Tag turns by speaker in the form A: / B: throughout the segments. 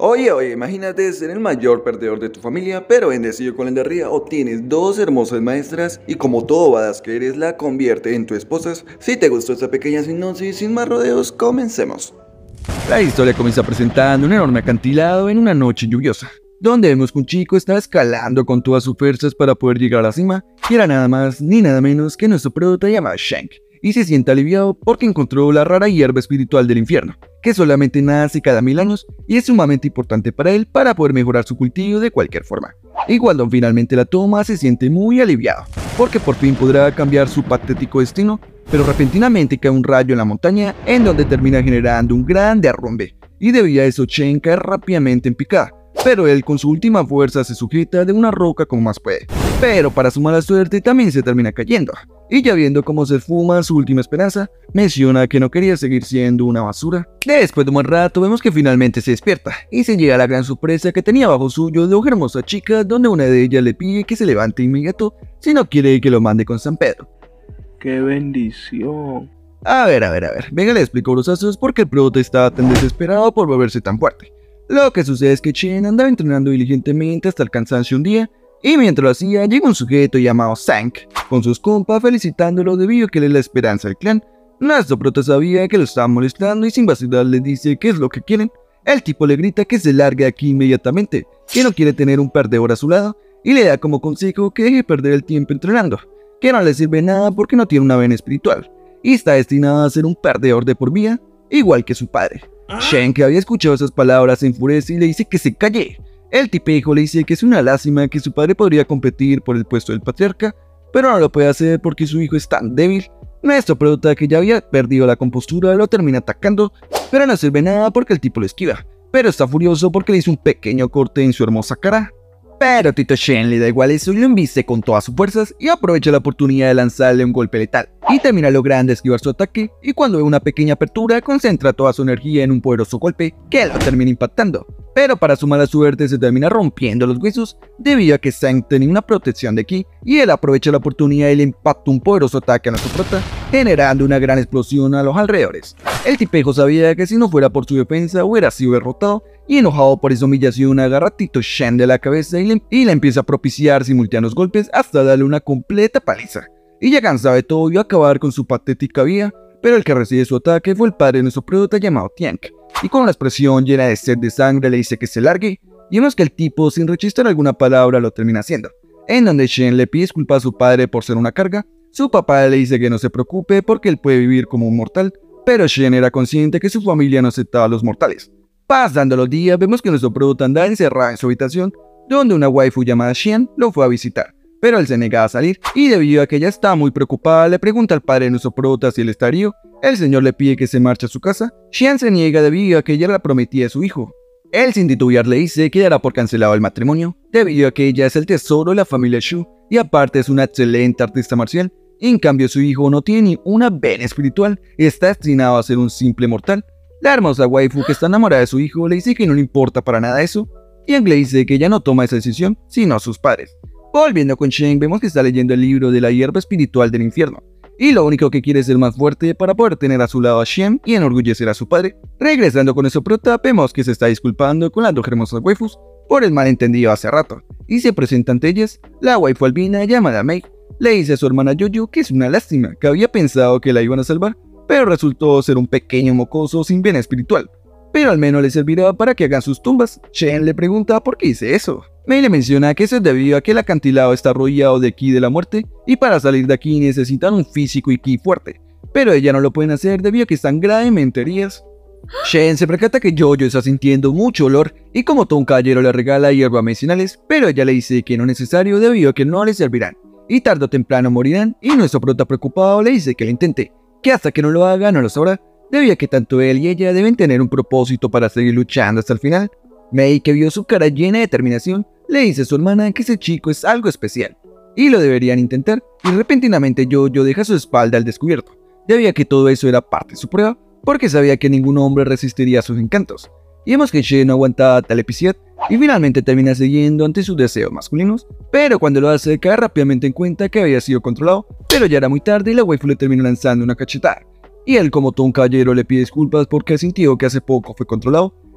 A: Oye, imagínate ser el mayor perdedor de tu familia, pero bendecido con la de arriba, obtienes dos hermosas maestras y como todo badass que eres, la convierte en tu esposas. Si te gustó esta pequeña sinopsis, sin más rodeos, comencemos.
B: La historia comienza presentando un enorme acantilado en una noche lluviosa, donde vemos que un chico está escalando con todas sus fuerzas para poder llegar a la cima, y era nada más ni nada menos que nuestro prota llamado Shank, y se siente aliviado porque encontró la rara hierba espiritual del infierno, que solamente nace cada 1000 años y es sumamente importante para él para poder mejorar su cultivo de cualquier forma. Y cuando finalmente la toma se siente muy aliviado, porque por fin podrá cambiar su patético destino, pero repentinamente cae un rayo en la montaña en donde termina generando un gran derrumbe, y debido a eso Shen cae rápidamente en picada, pero él con su última fuerza se sujeta de una roca como más puede, pero para su mala suerte también se termina cayendo, y ya viendo cómo se esfuma su última esperanza, menciona que no quería seguir siendo una basura. Después de un buen rato vemos que finalmente se despierta, y se llega a la gran sorpresa que tenía bajo suyo dos hermosas chicas, donde una de ellas le pide que se levante inmediato si no quiere que lo mande con San Pedro.
C: ¡Qué bendición!
B: A ver, venga le explico brosazos porque el prota estaba tan desesperado por volverse tan fuerte. Lo que sucede es que Shen andaba entrenando diligentemente hasta el cansancio un día, y mientras lo hacía llega un sujeto llamado Zank, con sus compas felicitándolo debido a que él es la esperanza del clan. Nuestro prota sabía que lo estaban molestando y sin vacilar le dice qué es lo que quieren. El tipo le grita que se largue de aquí inmediatamente, que no quiere tener un perdedor a su lado, y le da como consejo que deje perder el tiempo entrenando, que no le sirve nada porque no tiene una vena espiritual, y está destinado a ser un perdedor de por vida, igual que su padre. Shen, que había escuchado esas palabras, se enfurece y le dice que se calle. El tipejo le dice que es una lástima que su padre podría competir por el puesto del patriarca, pero no lo puede hacer porque su hijo es tan débil. Nuestro prota, que ya había perdido la compostura, lo termina atacando, pero no sirve nada porque el tipo lo esquiva, pero está furioso porque le hizo un pequeño corte en su hermosa cara. Pero Tito Shen le da igual eso y lo embiste con todas sus fuerzas y aprovecha la oportunidad de lanzarle un golpe letal, y termina logrando esquivar su ataque, y cuando ve una pequeña apertura concentra toda su energía en un poderoso golpe que lo termina impactando, pero para su mala suerte se termina rompiendo los huesos debido a que Zank tenía una protección de ki, y él aprovecha la oportunidad y le impacta un poderoso ataque a nuestro prota, generando una gran explosión a los alrededores. El tipejo sabía que si no fuera por su defensa hubiera sido derrotado, y enojado por esa humillación agarra a Tito Shen de la cabeza y le empieza a propiciar simultáneos golpes hasta darle una completa paliza. Y ya cansado de todo iba a acabar con su patética vida, pero el que recibe su ataque fue el padre de nuestro prota llamado Tiank, y con una expresión llena de sed de sangre le dice que se largue, y vemos que el tipo sin rechistar alguna palabra lo termina haciendo, en donde Shen le pide disculpas a su padre por ser una carga. Su papá le dice que no se preocupe porque él puede vivir como un mortal, pero Shen era consciente que su familia no aceptaba a los mortales. Pasando los días vemos que nuestro prota andaba encerrado en su habitación, donde una waifu llamada Xian lo fue a visitar, pero él se negaba a salir, y debido a que ella estaba muy preocupada le pregunta al padre de nuestro prota si él está herido. El señor le pide que se marche a su casa. Xian se niega debido a que ella la prometía a su hijo. Él sin titubear le dice que dará por cancelado el matrimonio, debido a que ella es el tesoro de la familia Shu, y aparte es una excelente artista marcial. En cambio su hijo no tiene ni una vena espiritual, está destinado a ser un simple mortal. La hermosa waifu, que está enamorada de su hijo, le dice que no le importa para nada eso, y Ang le dice que ella no toma esa decisión, sino sus padres. Volviendo con Shen, vemos que está leyendo el libro de la hierba espiritual del infierno, y lo único que quiere es ser más fuerte para poder tener a su lado a Shen y enorgullecer a su padre. Regresando con nuestro prota, vemos que se está disculpando con las dos hermosas waifus por el malentendido hace rato, y se presenta ante ellas la waifu albina llamada Mei. Le dice a su hermana Yoyo que es una lástima, que había pensado que la iban a salvar, pero resultó ser un pequeño mocoso sin vena espiritual, pero al menos le servirá para que hagan sus tumbas. Shen le pregunta por qué dice eso. Mei le menciona que eso es debido a que el acantilado está rodeado de ki de la muerte, y para salir de aquí necesitan un físico y ki fuerte, pero ella no lo pueden hacer debido a que están gravemente heridas. Shen se percata que Yoyo está sintiendo mucho olor, y como todo un caballero le regala hierbas medicinales, pero ella le dice que no es necesario debido a que no le servirán, y tarde o temprano morirán, y nuestro prota preocupado le dice que lo intente, que hasta que no lo haga no lo sabrá, debido a que tanto él y ella deben tener un propósito para seguir luchando hasta el final. Mei, que vio su cara llena de determinación, le dice a su hermana que ese chico es algo especial, y lo deberían intentar, y repentinamente Yoyo deja su espalda al descubierto, debido a que todo eso era parte de su prueba, porque sabía que ningún hombre resistiría a sus encantos. Y vemos que Shen no aguanta tal epicidad, y finalmente termina siguiendo ante sus deseos masculinos, pero cuando lo hace cae rápidamente en cuenta que había sido controlado, pero ya era muy tarde y la waifu le termina lanzando una cachetada, y él como todo un caballero le pide disculpas porque sintió que hace poco fue controlado,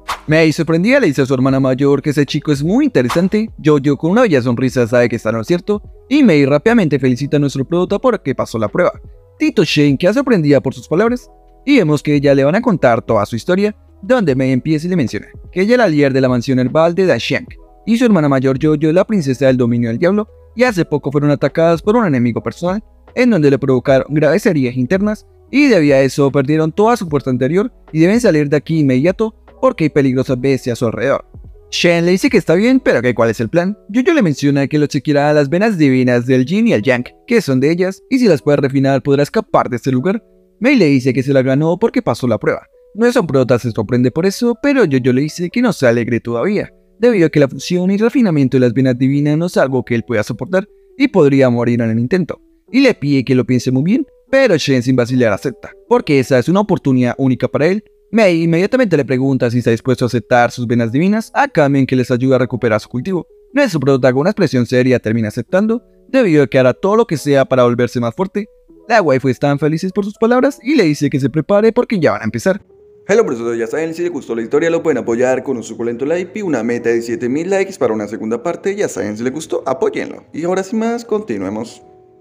B: Mei sorprendida le dice a su hermana mayor que ese chico es muy interesante. Jojo con una bella sonrisa sabe que está en lo cierto, y Mei rápidamente felicita a nuestro prota porque pasó la prueba. Tito Shen queda sorprendida por sus palabras, y vemos que ella le van a contar toda su historia, donde Mei empieza y le menciona que ella es la líder de la mansión herbal de Dashiang, y su hermana mayor Jojo es la princesa del dominio del diablo, y hace poco fueron atacadas por un enemigo personal, en donde le provocaron graves heridas internas, y debido a eso perdieron toda su fuerza anterior y deben salir de aquí inmediato porque hay peligrosas bestias a su alrededor. Shen le dice que está bien, pero que cuál es el plan. Jojo le menciona que lo chequeará las venas divinas del Yin y el Yang, que son de ellas, y si las puede refinar podrá escapar de este lugar. Mei le dice que se la ganó porque pasó la prueba. Nuestro prota se sorprende por eso, pero Jojo le dice que no se alegre todavía, debido a que la fusión y refinamiento de las venas divinas no es algo que él pueda soportar y podría morir en el intento, y le pide que lo piense muy bien, pero Shen sin vacilar acepta, porque esa es una oportunidad única para él. Mei inmediatamente le pregunta si está dispuesto a aceptar sus venas divinas a cambio en que les ayude a recuperar su cultivo. Nuestro prota con una expresión seria termina aceptando, debido a que hará todo lo que sea para volverse más fuerte. La waifu está tan feliz por sus palabras y le dice que se prepare porque ya van a empezar.
A: Hello profesor, ya saben, si les gustó la historia lo pueden apoyar con un suculento like y una meta de 7000 likes para una segunda parte. Ya saben, si les gustó, apóyenlo. Y ahora sin más, continuemos.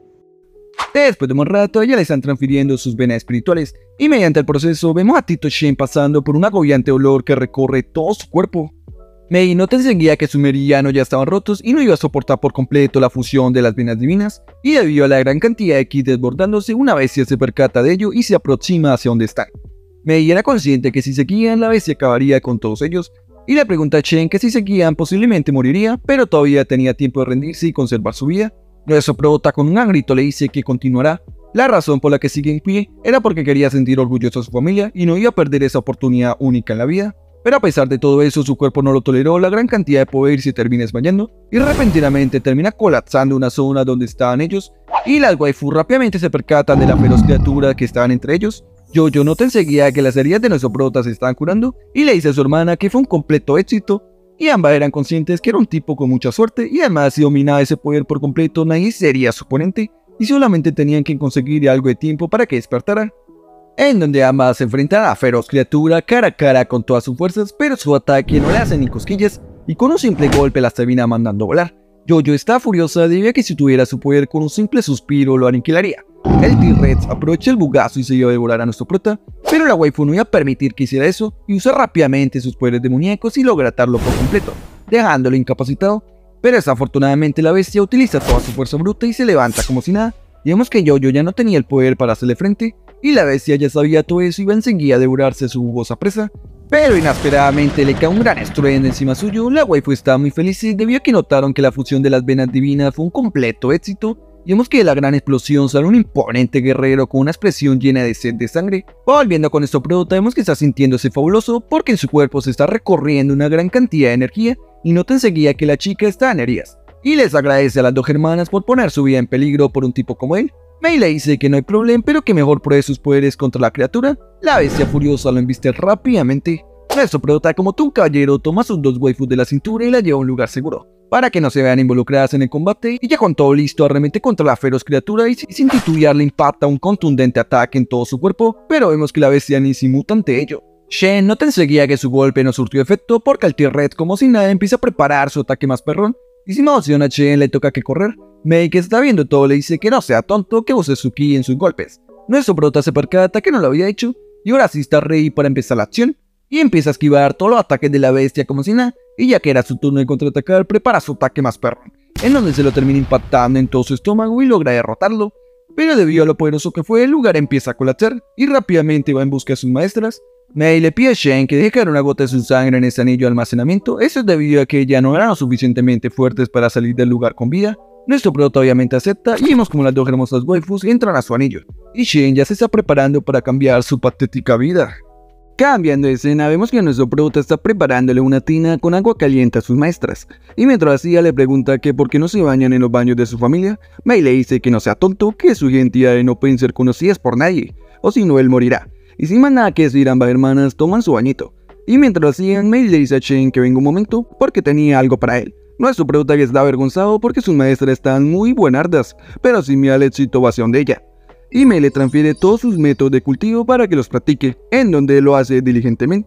B: Después de un rato, ya le están transfiriendo sus venas espirituales, y mediante el proceso vemos a Tito Shen pasando por un agobiante olor que recorre todo su cuerpo. Mei nota enseguida que sus meridianos ya estaban rotos y no iba a soportar por completo la fusión de las venas divinas, y debido a la gran cantidad de ki desbordándose, una bestia se percata de ello y se aproxima hacia donde están. Mei era consciente que si seguían, la bestia acabaría con todos ellos, y le pregunta a Shen que si seguían posiblemente moriría, pero todavía tenía tiempo de rendirse y conservar su vida. Nuestro prota con un gran grito le dice que continuará. La razón por la que sigue en pie era porque quería sentir orgulloso a su familia y no iba a perder esa oportunidad única en la vida. Pero a pesar de todo eso, su cuerpo no lo toleró la gran cantidad de poder y se termina desmayando, y repentinamente termina colapsando una zona donde estaban ellos, y las waifu rápidamente se percatan de la feroz criatura que estaban entre ellos. Jojo nota enseguida que las heridas de nuestro prota se estaban curando, y le dice a su hermana que fue un completo éxito, y ambas eran conscientes que era un tipo con mucha suerte, y además si dominaba ese poder por completo nadie sería su oponente, y solamente tenían que conseguir algo de tiempo para que despertara. En donde ambas se enfrentan a la feroz criatura cara a cara con todas sus fuerzas, pero su ataque no le hace ni cosquillas, y con un simple golpe las termina mandando a volar. Jojo está furiosa debido a que si tuviera su poder con un simple suspiro lo aniquilaría. El T-Rex aprovecha el bugazo y se iba a devorar a nuestro prota, pero la waifu no iba a permitir que hiciera eso y usa rápidamente sus poderes demoníacos y logra atarlo por completo, dejándolo incapacitado. Pero desafortunadamente la bestia utiliza toda su fuerza bruta y se levanta como si nada, y vemos que Jojo ya no tenía el poder para hacerle frente, y la bestia ya sabía todo eso y iba enseguida a devorarse a su jugosa presa. Pero inesperadamente le cae un gran estruendo encima suyo. La waifu estaba muy feliz debido a que notaron que la fusión de las venas divinas fue un completo éxito, y vemos que de la gran explosión sale un imponente guerrero con una expresión llena de sed de sangre. Volviendo con nuestro prota, vemos que está sintiéndose fabuloso porque en su cuerpo se está recorriendo una gran cantidad de energía, y nota enseguida que la chica está en heridas, y les agradece a las dos hermanas por poner su vida en peligro por un tipo como él. Mei le dice que no hay problema, pero que mejor pruebe sus poderes contra la criatura. La bestia furiosa lo embiste rápidamente. Nuestro prota, como todo un caballero, toma sus dos waifus de la cintura y la lleva a un lugar seguro, para que no se vean involucradas en el combate, y ya con todo listo arremete contra la feroz criatura y sin titubear le impacta un contundente ataque en todo su cuerpo, pero vemos que la bestia ni se inmuta ante ello. Shen nota enseguida que su golpe no surtió efecto porque el T-Rex como si nada empieza a preparar su ataque más perrón, y sin más opción a Shen le toca que correr. Mei, que está viendo todo, le dice que no sea tonto, que use su ki en sus golpes. Nuestro prota se percata que no lo había hecho, y ahora sí está ready para empezar la acción, y empieza a esquivar todos los ataques de la bestia como si nada, y ya que era su turno de contraatacar, prepara su ataque más perrón, en donde se lo termina impactando en todo su estómago y logra derrotarlo. Pero debido a lo poderoso que fue, el lugar empieza a colapsar, y rápidamente va en busca de sus maestras. Mei le pide a Shen que deje caer una gota de su sangre en ese anillo de almacenamiento, eso es debido a que ya no eran lo suficientemente fuertes para salir del lugar con vida. Nuestro prota obviamente acepta y vemos como las dos hermosas waifus entran a su anillo, y Shen ya se está preparando para cambiar su patética vida. Cambiando de escena, vemos que nuestro prota está preparándole una tina con agua caliente a sus maestras, y mientras hacía le pregunta que por qué no se bañan en los baños de su familia. Mei le dice que no sea tonto, que sus identidades no pueden ser conocidas por nadie, o si no él morirá, y sin más nada que decir ambas hermanas toman su bañito, y mientras hacían Mei le dice a Shen que venga un momento porque tenía algo para él. Nuestro prota está avergonzado porque sus maestras están muy buenardas, pero sin miedo al éxito hacia de ella. Y Mei le transfiere todos sus métodos de cultivo para que los practique, en donde lo hace diligentemente,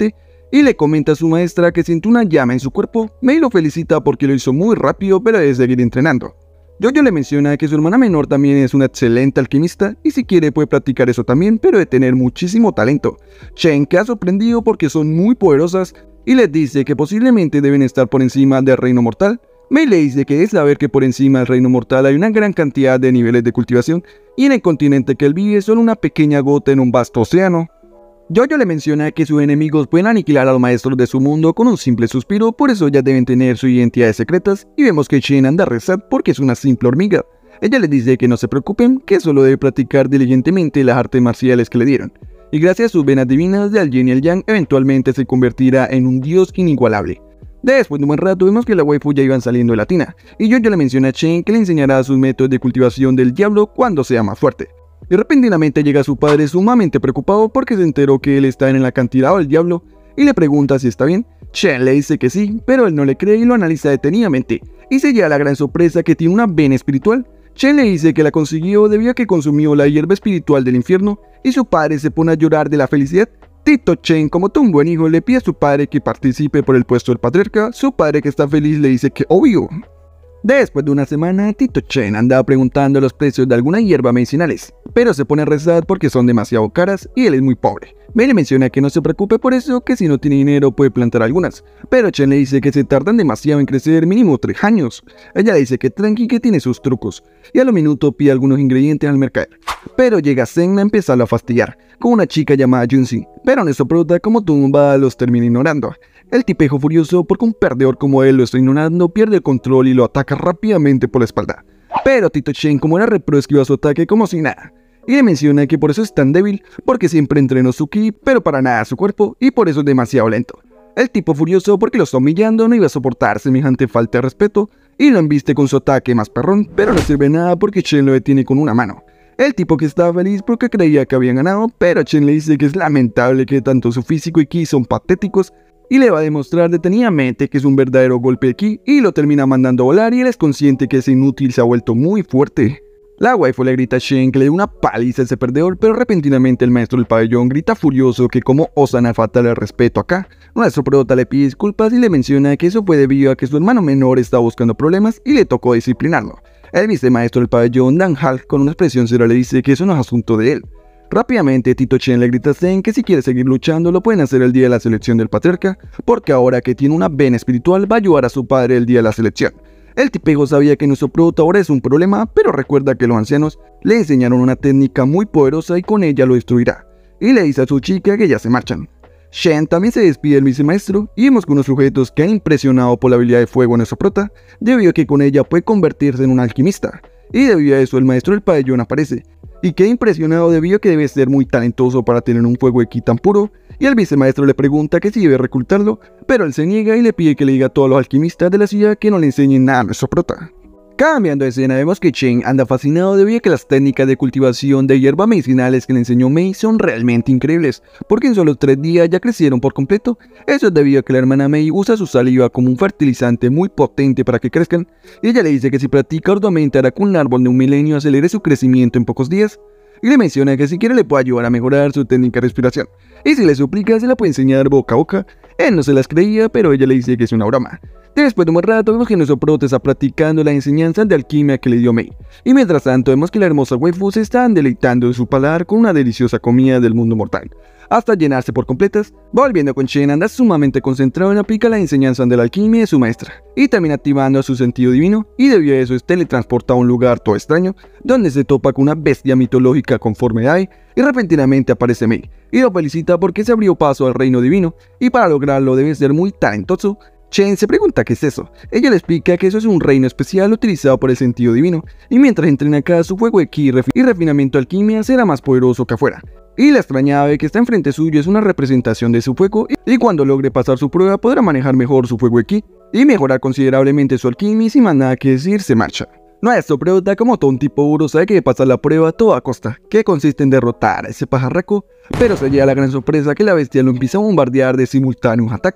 B: y le comenta a su maestra que siente una llama en su cuerpo. Mei lo felicita porque lo hizo muy rápido, pero debe seguir entrenando. Jojo le menciona que su hermana menor también es una excelente alquimista y si quiere puede practicar eso también, pero de tener muchísimo talento. Chen queda sorprendido porque son muy poderosas y les dice que posiblemente deben estar por encima del reino mortal. Mei le dice que es saber que por encima del reino mortal hay una gran cantidad de niveles de cultivación y en el continente que él vive solo una pequeña gota en un vasto océano. Jojo le menciona que sus enemigos pueden aniquilar a los maestros de su mundo con un simple suspiro, por eso ya deben tener sus identidades secretas, y vemos que Chen anda rezar porque es una simple hormiga. Ella les dice que no se preocupen, que solo debe practicar diligentemente las artes marciales que le dieron, y gracias a sus venas divinas del yin y el yang eventualmente se convertirá en un dios inigualable. Después de un buen rato vemos que la waifu ya iban saliendo de la tina, y Jojo le menciona a Chen que le enseñará sus métodos de cultivación del diablo cuando sea más fuerte. Y repentinamente llega su padre sumamente preocupado porque se enteró que él está en el acantilado del diablo y le pregunta si está bien. Chen le dice que sí, pero él no le cree y lo analiza detenidamente y se lleva la gran sorpresa que tiene una vena espiritual. Chen le dice que la consiguió debido a que consumió la hierba espiritual del infierno y su padre se pone a llorar de la felicidad. Tito Chen, como todo un buen hijo, le pide a su padre que participe por el puesto del patriarca. Su padre, que está feliz, le dice que obvio. Después de una semana, Tito Chen anda preguntando los precios de algunas hierbas medicinales, pero se pone a rezar porque son demasiado caras y él es muy pobre. Mei le menciona que no se preocupe por eso, que si no tiene dinero puede plantar algunas, pero Chen le dice que se tardan demasiado en crecer, mínimo 3 años. Ella le dice que tranqui, que tiene sus trucos, y a lo minuto pide algunos ingredientes al mercader. Pero llega Zen a empezarlo a fastidiar, con una chica llamada Junxi, pero nuestro prota como tumba los termina ignorando. El tipejo furioso porque un perdedor como él lo está ignorando pierde el control y lo ataca rápidamente por la espalda. Pero Tito Chen como era repro esquiva su ataque como si nada. Y le menciona que por eso es tan débil, porque siempre entrenó su ki, pero para nada su cuerpo, y por eso es demasiado lento. El tipo furioso porque lo está humillando no iba a soportar semejante falta de respeto, y lo embiste con su ataque más perrón, pero no sirve nada porque Chen lo detiene con una mano. El tipo que estaba feliz porque creía que habían ganado, pero Chen le dice que es lamentable que tanto su físico y ki son patéticos, y le va a demostrar detenidamente que es un verdadero golpe de ki y lo termina mandando a volar y él es consciente que ese inútil se ha vuelto muy fuerte. La waifu le grita a Shen que le dé una paliza a ese perdedor, pero repentinamente el maestro del pabellón grita furioso que cómo osan faltarle el respeto acá. Nuestro prota le pide disculpas y le menciona que eso fue debido a que su hermano menor estaba buscando problemas y le tocó disciplinarlo. El vicemaestro del pabellón, Dan Hal, con una expresión seria le dice que eso no es asunto de él. Rápidamente Tito Chen le grita a Zen que si quiere seguir luchando lo pueden hacer el día de la selección del patriarca, porque ahora que tiene una vena espiritual va a ayudar a su padre el día de la selección. El tipejo sabía que nuestro prota ahora es un problema, pero recuerda que los ancianos le enseñaron una técnica muy poderosa y con ella lo destruirá, y le dice a su chica que ya se marchan. Shen también se despide del vicemaestro y vemos que unos sujetos que han impresionado por la habilidad de fuego de nuestro prota, debido a que con ella puede convertirse en un alquimista, y debido a eso el maestro del pabellón aparece, y queda impresionado debido a que debe ser muy talentoso para tener un fuego de ki tan puro, y el vicemaestro le pregunta que si debe reclutarlo, pero él se niega y le pide que le diga a todos los alquimistas de la ciudad que no le enseñen nada a nuestro prota. Cambiando de escena vemos que Chen anda fascinado debido a que las técnicas de cultivación de hierbas medicinales que le enseñó Mei son realmente increíbles, porque en solo 3 días ya crecieron por completo. Eso es debido a que la hermana Mei usa su saliva como un fertilizante muy potente para que crezcan, y ella le dice que si practica arduamente hará que un árbol de un milenio acelere su crecimiento en pocos días, y le menciona que si quiere le puede ayudar a mejorar su técnica de respiración, y si le suplica se la puede enseñar boca a boca. Él no se las creía, pero ella le dice que es una broma. Después de un buen rato vemos que nuestro prota está practicando la enseñanza de alquimia que le dio Mei, y mientras tanto vemos que la hermosa waifu se está deleitando en su paladar con una deliciosa comida del mundo mortal, hasta llenarse por completas. Volviendo con Chen anda sumamente concentrado en aplicar la enseñanza de la alquimia de su maestra, y termina activando su sentido divino, y debido a eso es teletransportado a un lugar todo extraño, donde se topa con una bestia mitológica con forma de Ai, y repentinamente aparece Mei, y lo felicita porque se abrió paso al reino divino, y para lograrlo debe ser muy talentoso. Chen se pregunta qué es eso. Ella le explica que eso es un reino especial utilizado por el sentido divino, y mientras entrena acá su fuego de ki y refinamiento de alquimia será más poderoso que afuera. Y la extraña ave que está enfrente suyo es una representación de su fuego, y cuando logre pasar su prueba podrá manejar mejor su fuego de ki y mejorar considerablemente su alquimia, y sin más nada que decir se marcha. Nuestro prota, como todo un tipo duro, sabe que debe pasar la prueba a toda costa, que consiste en derrotar a ese pajarraco, pero se lleva la gran sorpresa que la bestia lo empieza a bombardear de simultáneos ataques,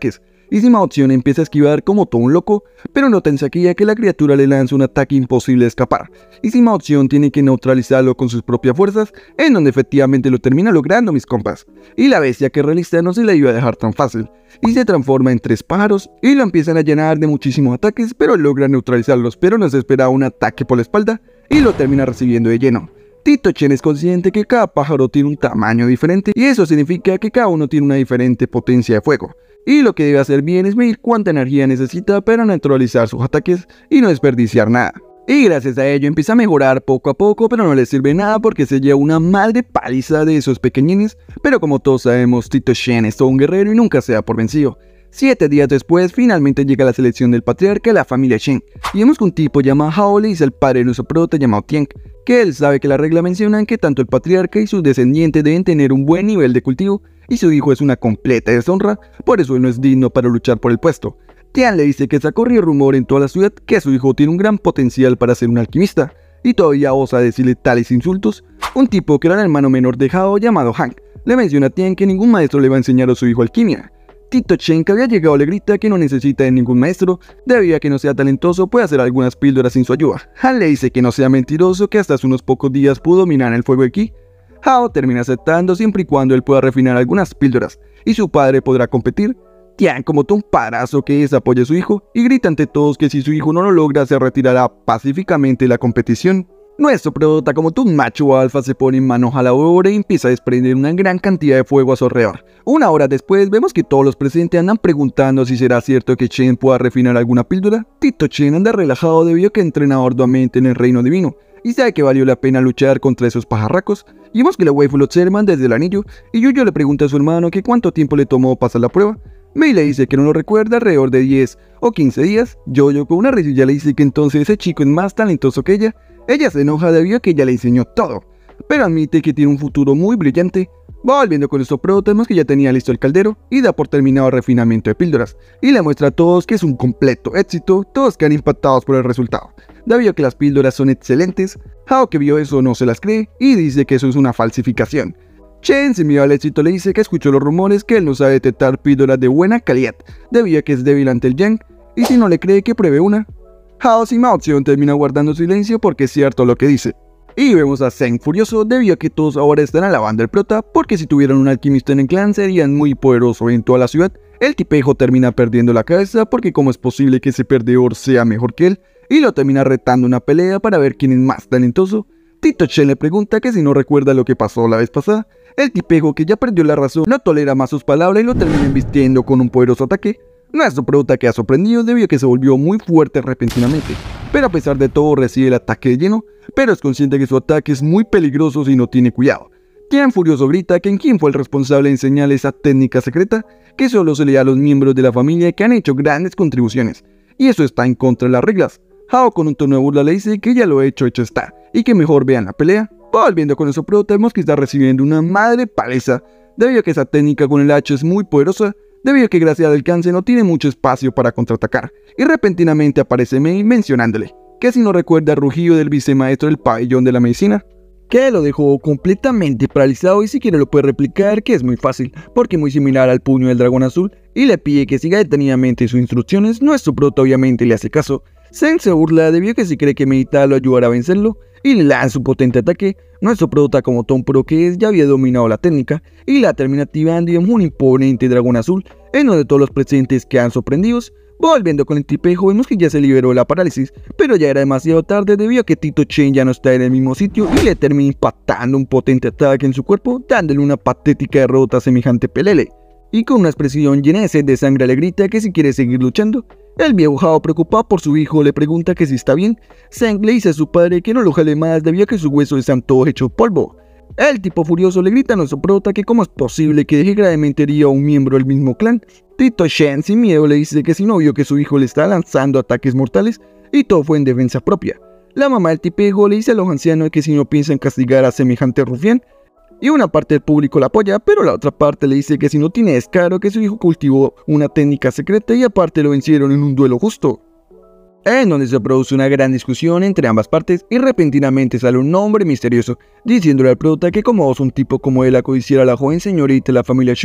B: y si Mao Xian empieza a esquivar como todo un loco, pero nota enseguida que la criatura le lanza un ataque imposible de escapar, y si Mao Xian tiene que neutralizarlo con sus propias fuerzas, en donde efectivamente lo termina logrando, mis compas, y la bestia que realista no se la iba a dejar tan fácil, y se transforma en 3 pájaros, y lo empiezan a llenar de muchísimos ataques, pero logra neutralizarlos, pero no se espera un ataque por la espalda, y lo termina recibiendo de lleno. Tito Chen es consciente que cada pájaro tiene un tamaño diferente y eso significa que cada uno tiene una diferente potencia de fuego. Y lo que debe hacer bien es medir cuánta energía necesita para neutralizar sus ataques y no desperdiciar nada. Y gracias a ello empieza a mejorar poco a poco, pero no le sirve nada porque se lleva una madre paliza de esos pequeñines. Pero como todos sabemos, Tito Chen es todo un guerrero y nunca se da por vencido. 7 días después, finalmente llega la selección del patriarca de la familia Shen, y vemos que un tipo llamado Hao le dice al padre de nuestro prota llamado Tian, que él sabe que la regla menciona que tanto el patriarca y sus descendientes deben tener un buen nivel de cultivo, y su hijo es una completa deshonra, por eso él no es digno para luchar por el puesto. Tian le dice que se ha corrido rumor en toda la ciudad que su hijo tiene un gran potencial para ser un alquimista, y todavía osa decirle tales insultos. Un tipo que era el hermano menor de Hao llamado Hank, le menciona a Tian que ningún maestro le va a enseñar a su hijo alquimia. Tito Chen, que había llegado, le grita que no necesita de ningún maestro, debido a que no sea talentoso puede hacer algunas píldoras sin su ayuda. Han le dice que no sea mentiroso, que hasta hace unos pocos días pudo dominar el fuego de ki. Hao termina aceptando siempre y cuando él pueda refinar algunas píldoras, y su padre podrá competir. Tian, como todo un parazo que es, apoya a su hijo, y grita ante todos que si su hijo no lo logra se retirará pacíficamente de la competición. Nuestro prota, como todo un macho alfa, se pone manos a la obra y empieza a desprender una gran cantidad de fuego a su alrededor. Una hora después, vemos que todos los presentes andan preguntando si será cierto que Chen pueda refinar alguna píldora. Tito Chen anda relajado debido a que entrena arduamente en el reino divino, y sabe que valió la pena luchar contra esos pajarracos. Y vemos que la waifu lo observan desde el anillo, y Yuyo le pregunta a su hermano que cuánto tiempo le tomó pasar la prueba. Mei le dice que no lo recuerda, alrededor de 10 o 15 días. Yoyo con una risilla le dice que entonces ese chico es más talentoso que ella. Ella se enoja debido a que ella le enseñó todo, pero admite que tiene un futuro muy brillante. Volviendo con nuestro prota, vemos que ya tenía listo el caldero y da por terminado el refinamiento de píldoras, y le muestra a todos que es un completo éxito, todos quedan impactados por el resultado, debido a que las píldoras son excelentes. Hao, que vio eso, no se las cree y dice que eso es una falsificación. Chen, sin miedo al éxito, le dice que escuchó los rumores que él no sabe detectar píldoras de buena calidad, debido a que es débil ante el yang, y si no le cree que pruebe una. Hao sin Mao Xian termina guardando silencio porque es cierto lo que dice. Y vemos a Zeng furioso debido a que todos ahora están alabando al prota, porque si tuvieran un alquimista en el clan serían muy poderosos en toda la ciudad. El tipejo termina perdiendo la cabeza porque cómo es posible que ese perdedor sea mejor que él, y lo termina retando una pelea para ver quién es más talentoso. Tito Chen le pregunta que si no recuerda lo que pasó la vez pasada. El tipejo, que ya perdió la razón, no tolera más sus palabras y lo termina embistiendo con un poderoso ataque. Nuestro prota queda sorprendido debido a que se volvió muy fuerte repentinamente, pero a pesar de todo recibe el ataque de lleno, pero es consciente que su ataque es muy peligroso si no tiene cuidado. Tian furioso grita que en quién fue el responsable de enseñarle esa técnica secreta, que solo se le da a los miembros de la familia que han hecho grandes contribuciones, y eso está en contra de las reglas. Hao con un tono de burla le dice que ya lo hecho está, y que mejor vean la pelea. Volviendo con nuestro prota, vemos que está recibiendo una madre paliza, debido a que esa técnica con el hacha es muy poderosa, debido a que gracias al alcance no tiene mucho espacio para contraatacar, y repentinamente aparece Mei mencionándole que si no recuerda el rugido del vicemaestro del pabellón de la medicina, que lo dejó completamente paralizado y si quiere lo puede replicar, que es muy fácil, porque es muy similar al puño del dragón azul, y le pide que siga detenidamente sus instrucciones. Nuestro prota obviamente le hace caso. Zeng se burla debido a que si cree que meditar lo ayudará a vencerlo, y le lanza un potente ataque. Nuestro prota, como Tom Pro que es, ya había dominado la técnica, y la termina activando y vemos un imponente dragón azul, en donde todos los presentes quedan sorprendidos. Volviendo con el tipejo, vemos que ya se liberó de la parálisis, pero ya era demasiado tarde debido a que Tito Chen ya no está en el mismo sitio y le termina impactando un potente ataque en su cuerpo, dándole una patética derrota semejante pelele. Y con una expresión llena de sed de sangre le grita que si quiere seguir luchando. El viejo Hao, preocupado por su hijo, le pregunta que si está bien. Zeng le dice a su padre que no lo jale más debido a que sus huesos están todos hechos polvo. El tipo furioso le grita a nuestro prota que cómo es posible que deje gravemente herido a un miembro del mismo clan. Tito Chen sin miedo le dice que si no vio que su hijo le está lanzando ataques mortales y todo fue en defensa propia. La mamá del tipejo le dice a los ancianos que si no piensan castigar a semejante rufián, y una parte del público la apoya, pero la otra parte le dice que si no tiene descaro que su hijo cultivó una técnica secreta y aparte lo vencieron en un duelo justo. En donde se produce una gran discusión entre ambas partes y repentinamente sale un hombre misterioso diciéndole al prota que como un tipo como él acodiciara a la joven señorita de la familia Shu,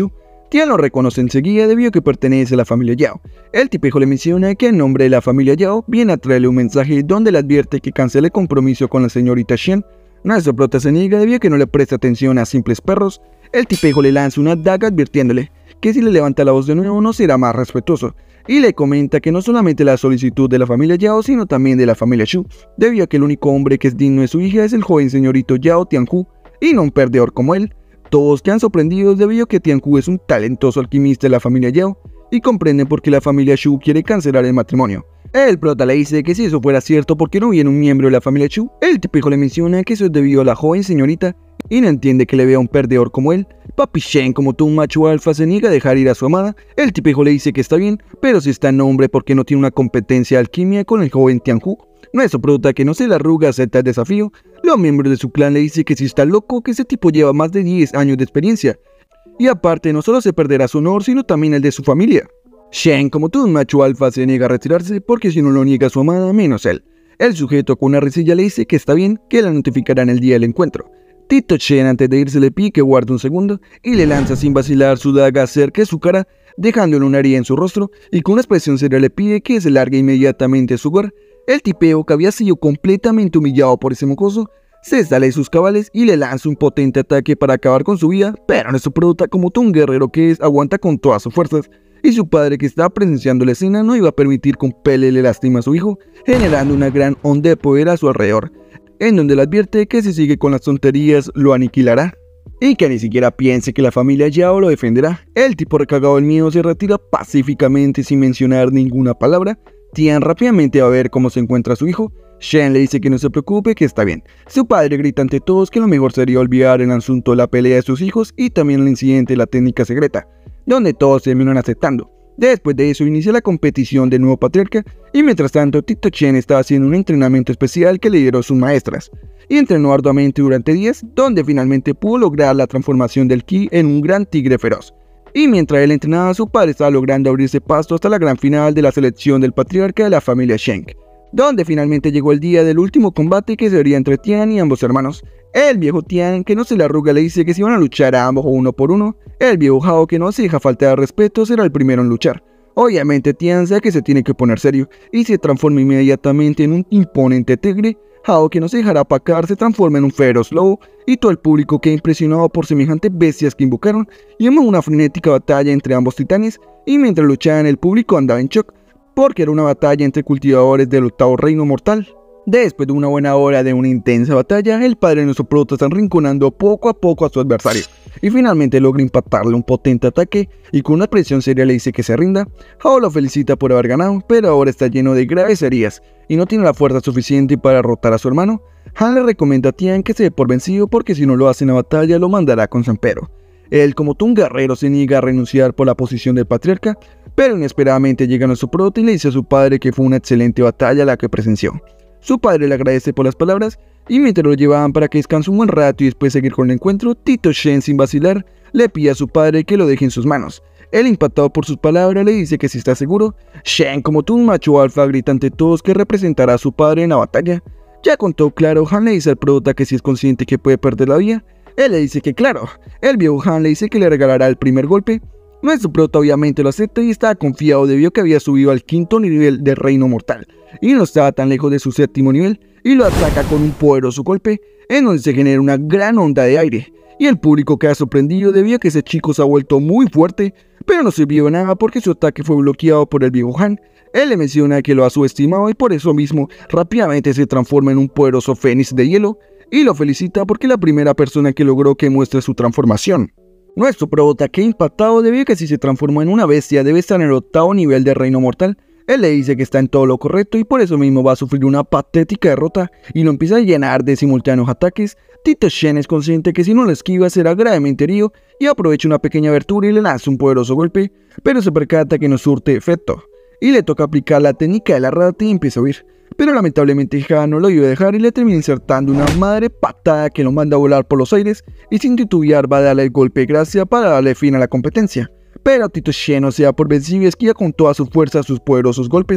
B: Tian lo reconoce enseguida debido a que pertenece a la familia Yao. El tipejo le menciona que en nombre de la familia Yao viene a traerle un mensaje donde le advierte que cancele el compromiso con la señorita Shen. Nuestro prota se niega debido a que no le presta atención a simples perros. El tipejo le lanza una daga advirtiéndole que si le levanta la voz de nuevo no será más respetuoso, y le comenta que no solamente la solicitud de la familia Yao sino también de la familia Shu, debido a que el único hombre que es digno de su hija es el joven señorito Yao Tianhu, y no un perdedor como él. Todos quedan sorprendidos debido a que Tianhu es un talentoso alquimista de la familia Yao, y comprenden por qué la familia Shu quiere cancelar el matrimonio. El prota le dice que si eso fuera cierto, ¿por qué no viene un miembro de la familia Shu? El tipejo le menciona que eso es debido a la joven señorita, y no entiende que le vea un perdedor como él. Papi Shen, como todo un macho alfa, se niega a dejar ir a su amada. El tipejo le dice que está bien, pero si está en nombre porque no tiene una competencia de alquimia con el joven Tianhu. Nuestro prota, que no se la arruga, acepta el desafío. Los miembros de su clan le dicen que si está loco, que ese tipo lleva más de 10 años de experiencia. Y aparte, no solo se perderá su honor, sino también el de su familia. Shen, como todo un macho alfa, se niega a retirarse porque si no lo niega su amada, menos él. El sujeto con una risilla le dice que está bien, que la notificarán el día del encuentro. Tito Shen, antes de irse, le pide que guarde un segundo y le lanza sin vacilar su daga cerca de su cara, dejándole una herida en su rostro, y con una expresión seria le pide que se largue inmediatamente a su hogar. El tipeo, que había sido completamente humillado por ese mocoso, se sale de sus cabales y le lanza un potente ataque para acabar con su vida, pero nuestro prota, como todo un guerrero que es, aguanta con todas sus fuerzas, y su padre, que estaba presenciando la escena, no iba a permitir que un pele le lastime a su hijo, generando una gran onda de poder a su alrededor, en donde le advierte que si sigue con las tonterías lo aniquilará, y que ni siquiera piense que la familia Yao lo defenderá. El tipo, recagado del miedo, se retira pacíficamente sin mencionar ninguna palabra. Tian rápidamente va a ver cómo se encuentra su hijo. Shen le dice que no se preocupe, que está bien. Su padre grita ante todos que lo mejor sería olvidar el asunto de la pelea de sus hijos y también el incidente de la técnica secreta, donde todos terminan aceptando. Después de eso inicia la competición del nuevo patriarca, y mientras tanto Tito Shen estaba haciendo un entrenamiento especial que lideró sus maestras, y entrenó arduamente durante días, donde finalmente pudo lograr la transformación del ki en un gran tigre feroz. Y mientras él entrenaba, su padre estaba logrando abrirse paso hasta la gran final de la selección del patriarca de la familia Shen, donde finalmente llegó el día del último combate que sería entre Tian y ambos hermanos. El viejo Tian, que no se le arruga, le dice que si van a luchar a ambos uno por uno. El viejo Hao, que no se deja faltar de respeto, será el primero en luchar. Obviamente Tian sabe que se tiene que poner serio y se transforma inmediatamente en un imponente tigre. Hao, que no se dejará apacar, se transforma en un feroz lobo, y todo el público queda impresionado por semejantes bestias que invocaron, y vemos una frenética batalla entre ambos titanes, y mientras luchaban el público andaba en shock, porque era una batalla entre cultivadores del octavo reino mortal. Después de una buena hora de una intensa batalla, el padre de nuestro prota está arrinconando poco a poco a su adversario, y finalmente logra impactarle un potente ataque, y con una presión seria le dice que se rinda. Hao lo felicita por haber ganado, pero ahora está lleno de graves heridas, y no tiene la fuerza suficiente para derrotar a su hermano. Han le recomienda a Tian que se dé por vencido porque si no lo hace en la batalla lo mandará con San Pedro. Él, como todo un guerrero, se niega a renunciar por la posición del patriarca, pero inesperadamente llega nuestro prota y le dice a su padre que fue una excelente batalla la que presenció. Su padre le agradece por las palabras, y mientras lo llevaban para que descanse un buen rato y después seguir con el encuentro, Tito Shen, sin vacilar, le pide a su padre que lo deje en sus manos. Él, impactado por sus palabras, le dice que si está seguro. Shen, como todo un macho alfa, grita ante todos que representará a su padre en la batalla. Ya con todo claro, Han le dice al prota que si es consciente que puede perder la vida. Él le dice que claro. El viejo Han le dice que le regalará el primer golpe. Nuestro prota obviamente lo acepta y estaba confiado debido a que había subido al quinto nivel del reino mortal, y no estaba tan lejos de su séptimo nivel, y lo ataca con un poderoso golpe, en donde se genera una gran onda de aire, y el público queda sorprendido debido a que ese chico se ha vuelto muy fuerte, pero no sirvió de nada porque su ataque fue bloqueado por el viejo Han. Él le menciona que lo ha subestimado y por eso mismo rápidamente se transforma en un poderoso fénix de hielo, y lo felicita porque es la primera persona que logró que muestre su transformación. Nuestro prota queda impactado debido a que si se transformó en una bestia debe estar en el octavo nivel del reino mortal. Él le dice que está en todo lo correcto y por eso mismo va a sufrir una patética derrota y lo empieza a llenar de simultáneos ataques. Tito Shen es consciente que si no lo esquiva será gravemente herido y aprovecha una pequeña abertura y le lanza un poderoso golpe, pero se percata que no surte efecto y le toca aplicar la técnica de la rata y empieza a huir. Pero lamentablemente Han no lo iba a dejar y le termina insertando una madre patada que lo manda a volar por los aires y sin titubear va a darle el golpe de gracia para darle fin a la competencia. Pero Tito Shen no se da por vencido y esquiva con toda su fuerza sus poderosos golpes.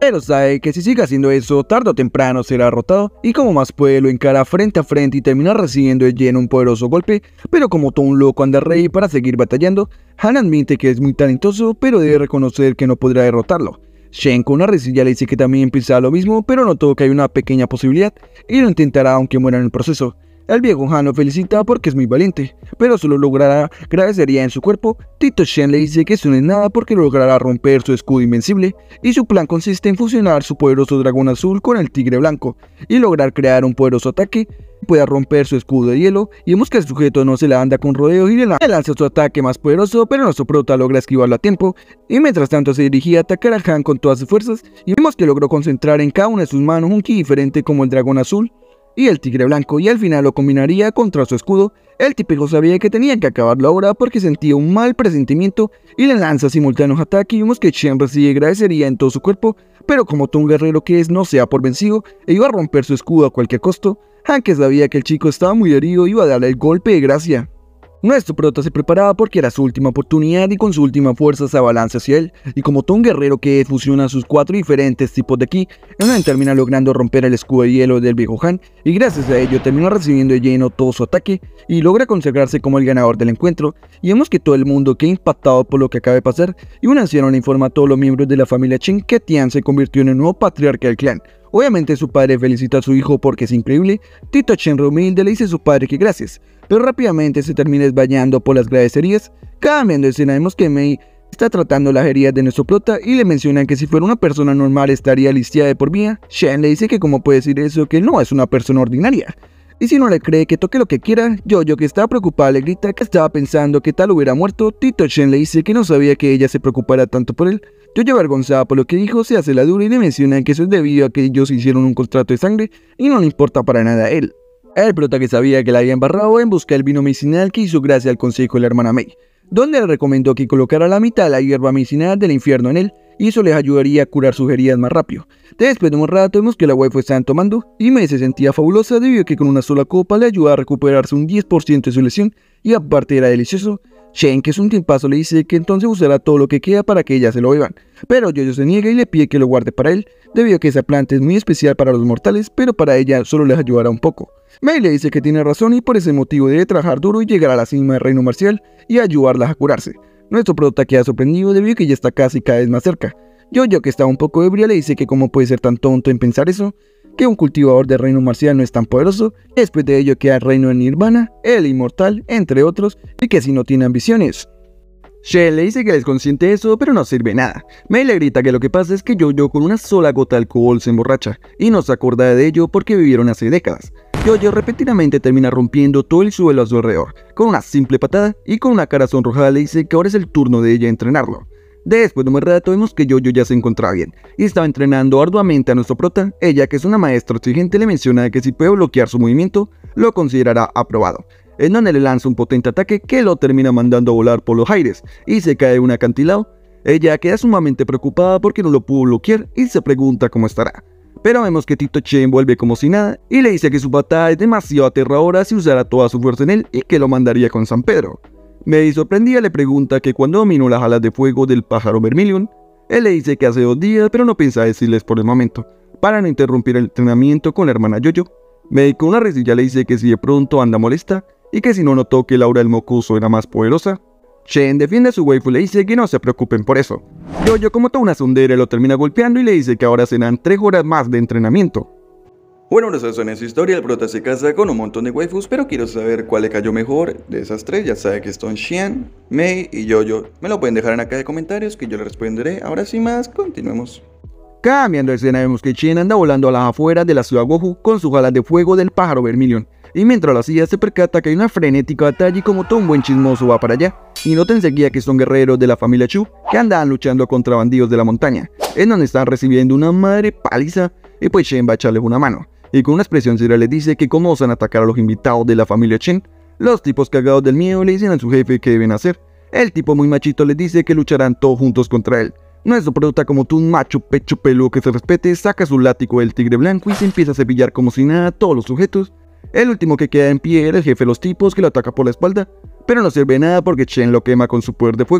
B: pero sabe que si sigue haciendo eso, tarde o temprano será derrotado y como más puede lo encara frente a frente y termina recibiendo de lleno un poderoso golpe, pero como todo un loco anda rey para seguir batallando, Han admite que es muy talentoso, pero debe reconocer que no podrá derrotarlo. Shen con una risilla le dice que también piensa lo mismo, pero notó que hay una pequeña posibilidad y lo intentará aunque muera en el proceso. El viejo Han lo felicita porque es muy valiente, pero solo logrará graves heridas en su cuerpo. Tito Shen le dice que eso no es nada porque logrará romper su escudo invencible y su plan consiste en fusionar su poderoso dragón azul con el tigre blanco y lograr crear un poderoso ataque que pueda romper su escudo de hielo. Y vemos que el sujeto no se la anda con rodeo y le lanza su ataque más poderoso, pero nuestro prota logra esquivarlo a tiempo y mientras tanto se dirigía a atacar a Han con todas sus fuerzas y vemos que logró concentrar en cada una de sus manos un ki diferente como el dragón azul y el tigre blanco y al final lo combinaría contra su escudo. El típico sabía que tenía que acabarlo ahora porque sentía un mal presentimiento y le lanza simultáneos ataques y vemos que Shen recibe graves heridas en todo su cuerpo, pero como todo un guerrero que es no se da por vencido e iba a romper su escudo a cualquier costo. Han, que sabía que el chico estaba muy herido, iba a darle el golpe de gracia. Nuestro prota se preparaba porque era su última oportunidad y con su última fuerza se abalanza hacia él, y como todo un guerrero que fusiona sus 4 diferentes tipos de ki, termina logrando romper el escudo de hielo del viejo Han, y gracias a ello termina recibiendo de lleno todo su ataque, y logra consagrarse como el ganador del encuentro, y vemos que todo el mundo queda impactado por lo que acaba de pasar, y un anciano le informa a todos los miembros de la familia Chen que Tian se convirtió en el nuevo patriarca del clan. Obviamente su padre felicita a su hijo porque es increíble. Tito Shen humilde le dice a su padre que gracias, pero rápidamente se termina desmayando por las graves heridas. Cambiando de escena vemos que Mei está tratando las heridas de nuestro prota y le mencionan que si fuera una persona normal estaría lisiada de por vida. Shen le dice que cómo puede decir eso, que no es una persona ordinaria. Y si no le cree, que toque lo que quiera. Jojo, que estaba preocupada, le grita que estaba pensando que tal hubiera muerto. Tito Shen le dice que no sabía que ella se preocupara tanto por él. Jojo, avergonzada por lo que dijo, se hace la dura y le menciona que eso es debido a que ellos hicieron un contrato de sangre y no le importa para nada a él. El prota, que sabía que la había embarrado, en busca del vino medicinal que hizo gracias al consejo de la hermana Mei, donde le recomendó que colocara la mitad de la hierba medicinal del infierno en él y eso les ayudaría a curar sus heridas más rápido. Después de un rato vemos que la waifu estaban tomando y Mei se sentía fabulosa debido a que con una sola copa le ayuda a recuperarse un 10% de su lesión y aparte era delicioso. Shen, que es un tipazo, le dice que entonces usará todo lo que queda para que ella se lo beban, pero Jojo se niega y le pide que lo guarde para él, debido a que esa planta es muy especial para los mortales, pero para ella solo les ayudará un poco. Mei le dice que tiene razón y por ese motivo debe trabajar duro y llegar a la cima del reino marcial y ayudarlas a curarse. Nuestro prota queda sorprendido debido a que ya está casi cada vez más cerca. Jojo, que está un poco ebria, le dice que cómo puede ser tan tonto en pensar eso, que un cultivador del reino marcial no es tan poderoso. Después de ello queda el reino de Nirvana, el inmortal, entre otros, y que si no tiene ambiciones. Shen le dice que es consciente de eso, pero no sirve nada. Mei le grita que lo que pasa es que Jojo con una sola gota de alcohol se emborracha, y no se acuerda de ello porque vivieron hace décadas. Jojo repentinamente termina rompiendo todo el suelo a su alrededor, con una simple patada, y con una cara sonrojada le dice que ahora es el turno de ella entrenarlo. Después de un rato vemos que Jojo ya se encontraba bien y estaba entrenando arduamente a nuestro prota. Ella, que es una maestra exigente, le menciona que si puede bloquear su movimiento, lo considerará aprobado. En donde le lanza un potente ataque que lo termina mandando a volar por los aires y se cae de un acantilado. Ella queda sumamente preocupada porque no lo pudo bloquear y se pregunta cómo estará. Pero vemos que Tito Shen vuelve como si nada y le dice que su patada es demasiado aterradora si usara toda su fuerza en él y que lo mandaría con San Pedro. Mei, sorprendida, le pregunta que cuando dominó las alas de fuego del pájaro Vermilion. Él le dice que hace 2 días, pero no piensa decirles por el momento, para no interrumpir el entrenamiento con la hermana Jojo. Mei con una risilla le dice que si de pronto anda molesta, y que si no notó que Laura el mocoso era más poderosa. Shen defiende a su waifu y le dice que no se preocupen por eso. Jojo, como toda una sondera, lo termina golpeando y le dice que ahora serán 3 horas más de entrenamiento.
A: Bueno, esa es su historia. El prota se casa con un montón de waifus, pero quiero saber cuál le cayó mejor de esas 3. Ya sabe que son Shen, Mei y Jojo. Me lo pueden dejar en la caja de comentarios que yo le responderé. Ahora sin más, continuemos.
B: Cambiando de escena vemos que Shen anda volando a las afueras de la ciudad Goju con sus alas de fuego del pájaro Vermilion. Y mientras lo hacía se percata que hay una frenética batalla y como todo un buen chismoso va para allá. Y nota enseguida que son guerreros de la familia Chu que andaban luchando contra bandidos de la montaña, en donde están recibiendo una madre paliza y pues Shen va a echarles una mano. Y con una expresión seria les dice que cómo osan atacar a los invitados de la familia Chen. Los tipos cagados del miedo le dicen a su jefe qué deben hacer. El tipo muy machito les dice que lucharán todos juntos contra él. Nuestro prota, como tú un macho pecho peludo que se respete, saca su látigo del tigre blanco y se empieza a cepillar como si nada a todos los sujetos. El último que queda en pie era el jefe de los tipos que lo ataca por la espalda, pero no sirve de nada porque Shen lo quema con su poder de fuego.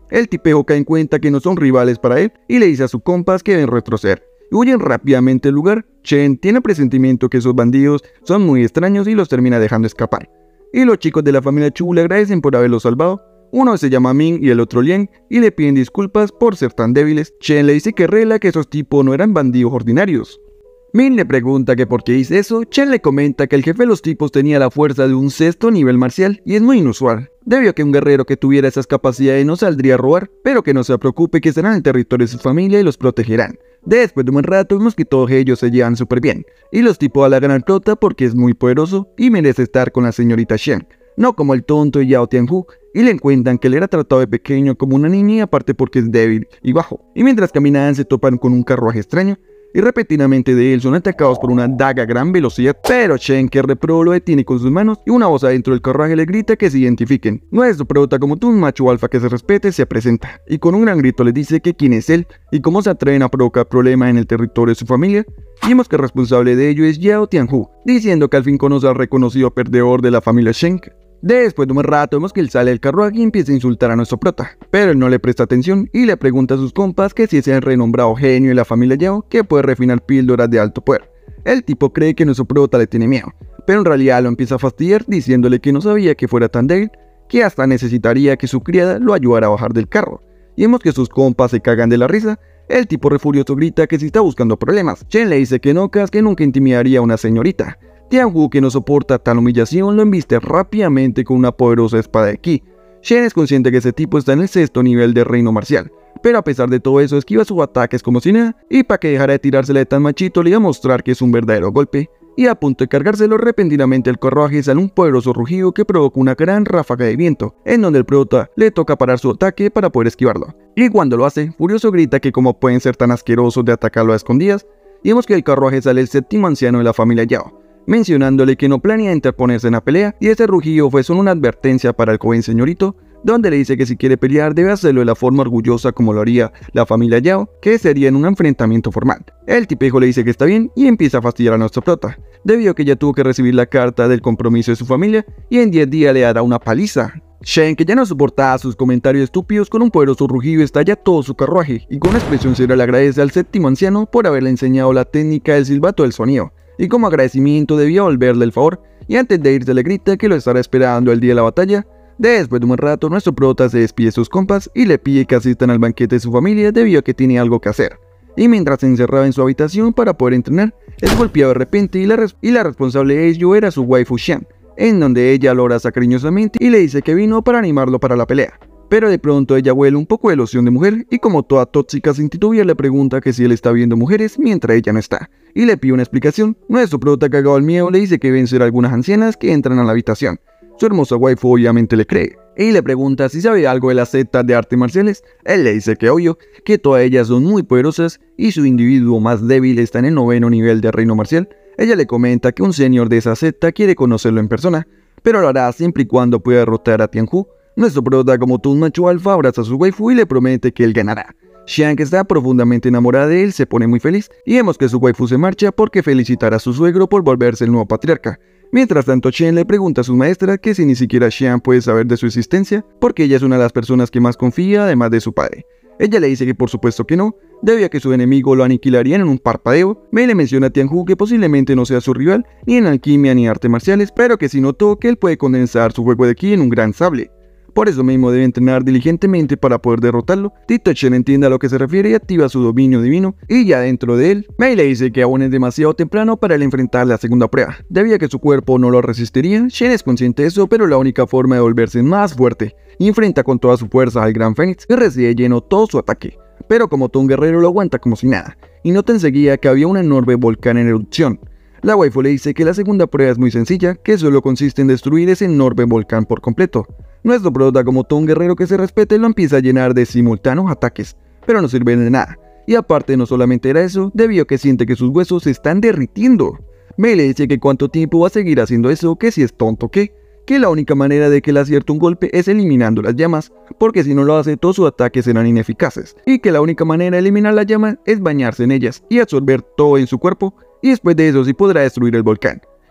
B: El tipejo cae en cuenta que no son rivales para él y le dice a sus compas que deben retroceder. Y huyen rápidamente del lugar. Chen tiene presentimiento que esos bandidos son muy extraños y los termina dejando escapar. Y los chicos de la familia Chu le agradecen por haberlos salvado. Uno se llama Ming y el otro Liang, y le piden disculpas por ser tan débiles. Chen le dice que rela que esos tipos no eran bandidos ordinarios. Ming le pregunta que por qué dice eso. Chen le comenta que el jefe de los tipos tenía la fuerza de un 6º nivel marcial, y es muy inusual, debido a que un guerrero que tuviera esas capacidades no saldría a robar, pero que no se preocupe que estarán en el territorio de su familia y los protegerán. Después de un buen rato vemos que todos ellos se llevan súper bien, y los tipos halagan al prota porque es muy poderoso y merece estar con la señorita Shen, no como el tonto de Yao Tianhu, y le cuentan que él era tratado de pequeño como una niña y aparte porque es débil y bajo. Y mientras caminan se topan con un carruaje extraño, y repentinamente de él son atacados por una daga a gran velocidad, pero Shen, que repro, lo detiene con sus manos y una voz adentro del carruaje le grita que se identifiquen. Nuestro prota, como todo un macho alfa que se respete, se presenta y con un gran grito les dice que quién es él y cómo se atreven a provocar problemas en el territorio de su familia. Y vemos que el responsable de ello es Yao Tianhu, diciendo que al fin conoce al reconocido perdedor de la familia Shen. Después de un rato vemos que él sale del carruaje y empieza a insultar a nuestro prota, pero él no le presta atención y le pregunta a sus compas que si es el renombrado genio de la familia Yao que puede refinar píldoras de alto poder. El tipo cree que nuestro prota le tiene miedo, pero en realidad lo empieza a fastidiar diciéndole que no sabía que fuera tan débil, que hasta necesitaría que su criada lo ayudara a bajar del carro. Y vemos que sus compas se cagan de la risa. El tipo refurioso grita que si está buscando problemas. Chen le dice que no, que nunca intimidaría a una señorita. Tianhu, que no soporta tal humillación, lo embiste rápidamente con una poderosa espada de ki. Shen es consciente que ese tipo está en el 6º nivel de reino marcial, pero a pesar de todo eso esquiva sus ataques como si nada, y para que dejara de tirársela de tan machito le iba a mostrar que es un verdadero golpe, y a punto de cargárselo repentinamente el carruaje sale un poderoso rugido que provoca una gran ráfaga de viento, en donde el prota le toca parar su ataque para poder esquivarlo. Y cuando lo hace, furioso grita que cómo pueden ser tan asquerosos de atacarlo a escondidas, y vemos que del carruaje sale el 7º anciano de la familia Yao, mencionándole que no planea interponerse en la pelea, y ese rugido fue solo una advertencia para el joven señorito, donde le dice que si quiere pelear debe hacerlo de la forma orgullosa como lo haría la familia Yao, que sería en un enfrentamiento formal. El tipejo le dice que está bien y empieza a fastidiar a nuestro prota, debido a que ya tuvo que recibir la carta del compromiso de su familia y en 10 días le dará una paliza. Shen, que ya no soportaba sus comentarios estúpidos, con un poderoso rugido estalla todo su carruaje y con una expresión seria le agradece al 7º anciano por haberle enseñado la técnica del silbato del sonido. Y como agradecimiento debía volverle el favor, y antes de irse le grita que lo estará esperando el día de la batalla. Después de un buen rato, nuestro prota se despide de sus compas y le pide que asistan al banquete de su familia debido a que tiene algo que hacer. Y mientras se encerraba en su habitación para poder entrenar, es golpeado de repente y la responsable de ello era su waifu Xian, en donde ella lo abraza cariñosamente y le dice que vino para animarlo para la pelea. Pero de pronto ella huele un poco de loción de mujer y como toda tóxica sin titubear le pregunta que si él está viendo mujeres mientras ella no está, y le pide una explicación. Nuestro prota, cagado al miedo, le dice que deben ser algunas ancianas que entran a la habitación. Su hermosa waifu obviamente le cree, y le pregunta si sabe algo de las sectas de artes marciales. Él le dice que obvio, que todas ellas son muy poderosas y su individuo más débil está en el 9º nivel de reino marcial. Ella le comenta que un señor de esa secta quiere conocerlo en persona, pero lo hará siempre y cuando pueda derrotar a Tianhu. Nuestro prota, como todo un macho alfa, abraza a su waifu y le promete que él ganará. Xian, que está profundamente enamorada de él, se pone muy feliz y vemos que su waifu se marcha porque felicitará a su suegro por volverse el nuevo patriarca. Mientras tanto, Chen le pregunta a su maestra que si ni siquiera Xian puede saber de su existencia porque ella es una de las personas que más confía además de su padre. Ella le dice que por supuesto que no, debido a que su enemigo lo aniquilarían en un parpadeo. Mei le menciona a Tianhu que posiblemente no sea su rival ni en alquimia ni artes marciales, pero que si notó que él puede condensar su fuego de ki en un gran sable. Por eso mismo debe entrenar diligentemente para poder derrotarlo. Tito Chen entiende a lo que se refiere y activa su dominio divino, y ya dentro de él, Mei le dice que aún es demasiado temprano para él enfrentar la segunda prueba. Debido a que su cuerpo no lo resistiría, Shen es consciente de eso, pero la única forma de volverse más fuerte, y enfrenta con toda su fuerza al Gran Fénix, que recibe lleno todo su ataque. Pero como todo un guerrero lo aguanta como si nada, y nota enseguida que había un enorme volcán en erupción. La waifu le dice que la segunda prueba es muy sencilla, que solo consiste en destruir ese enorme volcán por completo. Nuestro prota, como todo un guerrero que se respete, lo empieza a llenar de simultáneos ataques, pero no sirve de nada. Y aparte no solamente era eso, debido a que siente que sus huesos se están derritiendo. Mei le dice que cuánto tiempo va a seguir haciendo eso, que si es tonto que la única manera de que le acierte un golpe es eliminando las llamas, porque si no lo hace todos sus ataques serán ineficaces, y que la única manera de eliminar las llamas es bañarse en ellas y absorber todo en su cuerpo, y después de eso sí podrá destruir el volcán.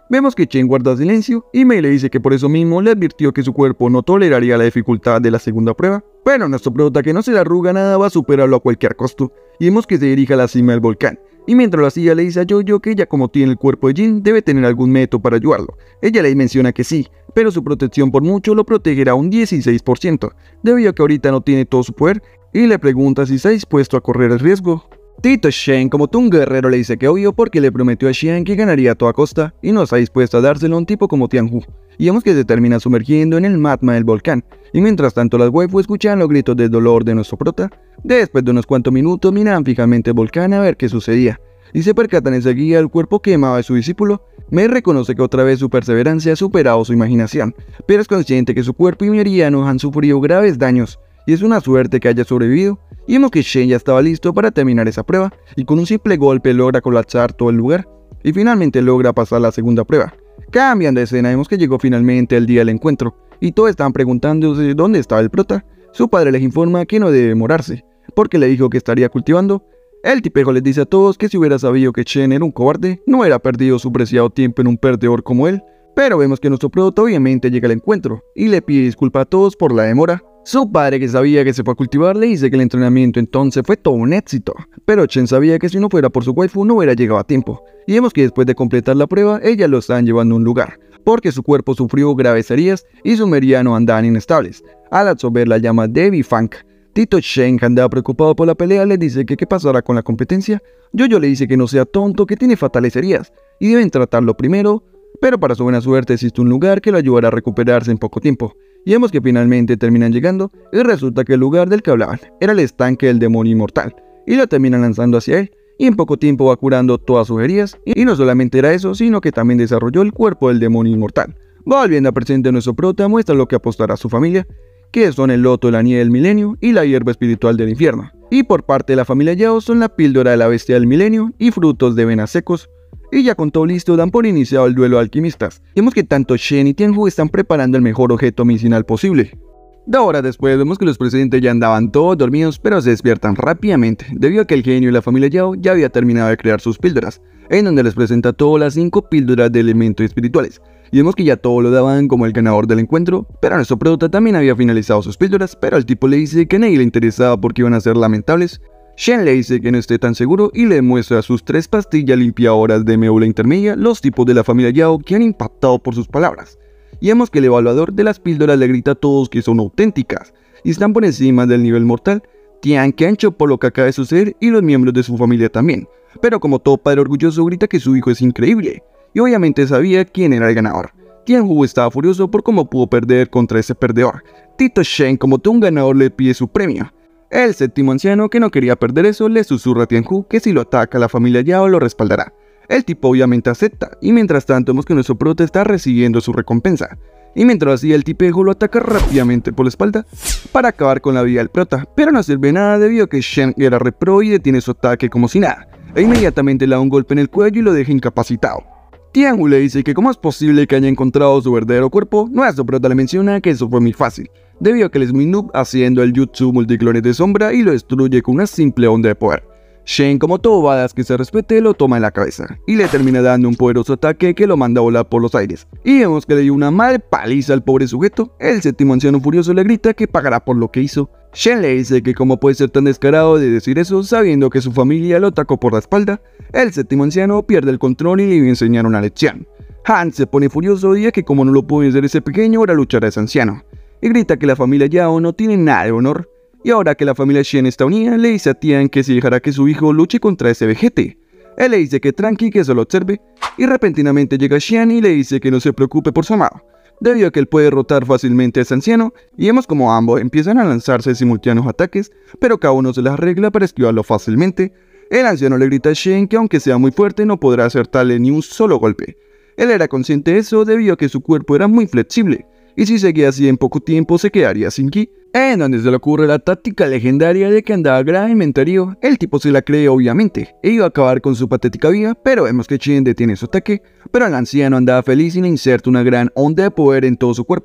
B: Vemos que Chen guarda silencio y Mei le dice que por eso mismo le advirtió que su cuerpo no toleraría la dificultad de la segunda prueba, pero nuestro prota, que no se le arruga nada, va a superarlo a cualquier costo, y vemos que se dirige a la cima del volcán. Y mientras lo hacía le dice a Jojo que ella, como tiene el cuerpo de Jin, debe tener algún método para ayudarlo. Ella le menciona que sí, pero su protección por mucho lo protegerá un 16%, debido a que ahorita no tiene todo su poder, y le pregunta si está dispuesto a correr el riesgo. Tito Shen, como todo un guerrero, le dice que obvio porque le prometió a Xian que ganaría a toda costa y no está dispuesto a dárselo a un tipo como Tianhu. Y vemos que se termina sumergiendo en el magma del volcán, y mientras tanto las waifu escuchan los gritos de dolor de nuestro prota. Después de unos cuantos minutos miran fijamente el volcán a ver qué sucedía, y se percatan enseguida el cuerpo quemado de su discípulo. Mei reconoce que otra vez su perseverancia ha superado su imaginación, pero es consciente que su cuerpo y meridianos han sufrido graves daños, y es una suerte que haya sobrevivido. Y vemos que Shen ya estaba listo para terminar esa prueba, y con un simple golpe logra colapsar todo el lugar, y finalmente logra pasar la segunda prueba. Cambian de escena, vemos que llegó finalmente el día del encuentro, y todos están preguntándose dónde estaba el prota. Su padre les informa que no debe demorarse, porque le dijo que estaría cultivando. El tipejo les dice a todos que si hubiera sabido que Chen era un cobarde, no hubiera perdido su preciado tiempo en un perdedor como él. Pero vemos que nuestro prota obviamente llega al encuentro, y le pide disculpas a todos por la demora. Su padre, que sabía que se fue a cultivar, le dice que el entrenamiento entonces fue todo un éxito, pero Chen sabía que si no fuera por su waifu no hubiera llegado a tiempo, y vemos que después de completar la prueba, ella lo estaban llevando a un lugar, porque su cuerpo sufrió graves heridas y sus meridianos andaban inestables. Al absorber la llama de Bifang, Tito Shen, que andaba preocupado por la pelea, le dice que qué pasará con la competencia. Jojo le dice que no sea tonto, que tiene fatales heridas, y deben tratarlo primero, pero para su buena suerte existe un lugar que lo ayudará a recuperarse en poco tiempo. Y vemos que finalmente terminan llegando, y resulta que el lugar del que hablaban era el estanque del demonio inmortal, y lo terminan lanzando hacia él, y en poco tiempo va curando todas sus heridas, y no solamente era eso, sino que también desarrolló el cuerpo del demonio inmortal. Volviendo a presente, nuestro prota muestra lo que apostará a su familia, que son el loto de la nieve del milenio y la hierba espiritual del infierno. Y por parte de la familia Yao son la píldora de la bestia del milenio y frutos de venas secos. Y ya con todo listo, dan por iniciado el duelo de alquimistas. Vemos que tanto Shen y Tianhu están preparando el mejor objeto medicinal posible. 2 horas después vemos que los presentes ya andaban todos dormidos, pero se despiertan rápidamente, debido a que el genio y la familia Yao ya había terminado de crear sus píldoras, en donde les presenta todas las 5 píldoras de elementos espirituales. Y vemos que ya todo lo daban como el ganador del encuentro, pero nuestro prota también había finalizado sus píldoras, pero el tipo le dice que a nadie le interesaba porque iban a ser lamentables. Shen le dice que no esté tan seguro y le muestra sus 3 pastillas limpiadoras de médula intermedia, los tipos de la familia Yao que han impactado por sus palabras. Y vemos que el evaluador de las píldoras le grita a todos que son auténticas y están por encima del nivel mortal. Tian, que ancho por lo que acaba de suceder, y los miembros de su familia también, pero como todo padre orgulloso grita que su hijo es increíble, y obviamente sabía quién era el ganador. Tianhu estaba furioso por cómo pudo perder contra ese perdedor. Tito Shen, como todo un ganador, le pide su premio. El séptimo anciano, que no quería perder eso, le susurra a Tianhu que si lo ataca la familia Yao lo respaldará. El tipo obviamente acepta, y mientras tanto vemos que nuestro prota está recibiendo su recompensa. Y mientras así el tipejo lo ataca rápidamente por la espalda para acabar con la vida del prota, pero no sirve nada debido a que Shen era repro y detiene su ataque como si nada, e inmediatamente le da un golpe en el cuello y lo deja incapacitado. Tianhu le dice que cómo es posible que haya encontrado su verdadero cuerpo. Nuestro prota le menciona que eso fue muy fácil, debido a que él es muy noob haciendo el jutsu multiclones de sombra y lo destruye con una simple onda de poder. Shen, como todo badass que se respete, lo toma en la cabeza y le termina dando un poderoso ataque que lo manda a volar por los aires. Y vemos que le dio una mal paliza al pobre sujeto. El séptimo anciano furioso le grita que pagará por lo que hizo. Shen le dice que cómo puede ser tan descarado de decir eso sabiendo que su familia lo atacó por la espalda. El séptimo anciano pierde el control y le va a enseñar una lección. Han se pone furioso y dice que como no lo pudo hacer ese pequeño, ahora luchará ese anciano. Y grita que la familia Yao no tiene nada de honor. Y ahora que la familia Shen está unida, le dice a Tian que si dejará que su hijo luche contra ese vejete. Él le dice que tranqui, que solo observe, y repentinamente llega Xian y le dice que no se preocupe por su amado, debido a que él puede derrotar fácilmente a ese anciano, y vemos como ambos empiezan a lanzarse simultáneos ataques, pero cada uno se las arregla para esquivarlo fácilmente. El anciano le grita a Shen que aunque sea muy fuerte no podrá acertarle ni un solo golpe. Él era consciente de eso debido a que su cuerpo era muy flexible, y si seguía así en poco tiempo se quedaría sin ki. En donde se le ocurre la táctica legendaria de que andaba gravemente herido. El tipo se la cree obviamente, e iba a acabar con su patética vida, pero vemos que Shen detiene su ataque, pero el anciano andaba feliz y le inserta una gran onda de poder en todo su cuerpo,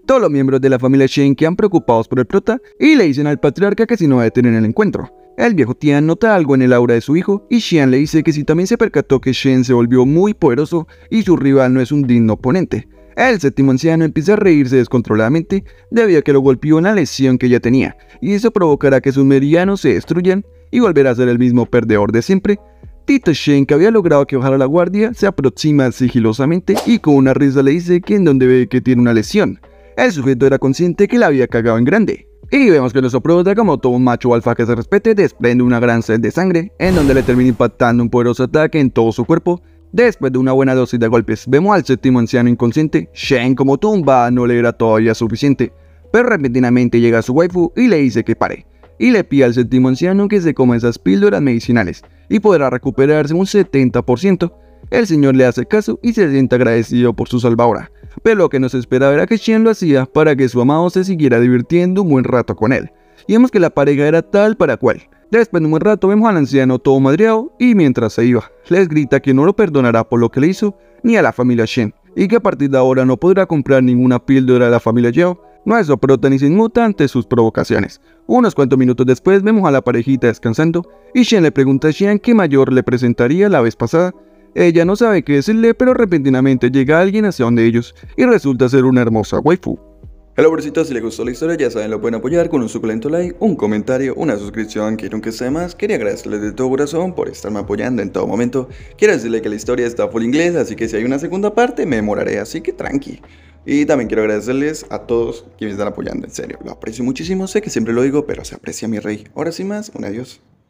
B: Todos los miembros de la familia Shen quedan preocupados por el prota y le dicen al patriarca que si no va a detener el encuentro. El viejo Tian nota algo en el aura de su hijo y Xian le dice que si también se percató que Shen se volvió muy poderoso y su rival no es un digno oponente. El séptimo anciano empieza a reírse descontroladamente debido a que lo golpeó una lesión que ya tenía, y eso provocará que sus meridianos se destruyan y volverá a ser el mismo perdedor de siempre. Tito Shen, que había logrado que bajara la guardia, se aproxima sigilosamente y con una risa le dice que en donde ve que tiene una lesión. El sujeto era consciente que la había cagado en grande. Y vemos que nuestro prota, como todo un macho alfa que se respete, desprende una gran sed de sangre, en donde le termina impactando un poderoso ataque en todo su cuerpo. Después de una buena dosis de golpes, vemos al séptimo anciano inconsciente. Shen, como tumba, no le era todavía suficiente, pero repentinamente llega su waifu y le dice que pare, y le pide al séptimo anciano que se coma esas píldoras medicinales, y podrá recuperarse un 70%. El señor le hace caso y se siente agradecido por su salvadora, pero lo que nos esperaba era que Shen lo hacía para que su amado se siguiera divirtiendo un buen rato con él, y vemos que la pareja era tal para cual. Después de un buen rato vemos al anciano todo madreado y mientras se iba, les grita que no lo perdonará por lo que le hizo ni a la familia Shen, y que a partir de ahora no podrá comprar ninguna píldora de la familia Yao. Nuestro prota ni se inmuta ante sus provocaciones. Unos cuantos minutos después vemos a la parejita descansando y Shen le pregunta a Xian qué mayor le presentaría la vez pasada. Ella no sabe qué decirle, pero repentinamente llega alguien hacia donde ellos y resulta ser una hermosa waifu.
A: Hello brecitos, si les gustó la historia ya saben lo pueden apoyar con un suculento like, un comentario, una suscripción, quiero que sea más. Quería agradecerles de todo corazón por estarme apoyando en todo momento. Quiero decirle que la historia está full inglés, así que si hay una segunda parte me demoraré, así que tranqui. Y también quiero agradecerles a todos quienes me están apoyando, en serio, lo aprecio muchísimo, sé que siempre lo digo, pero se aprecia mi rey. Ahora sin más, un adiós.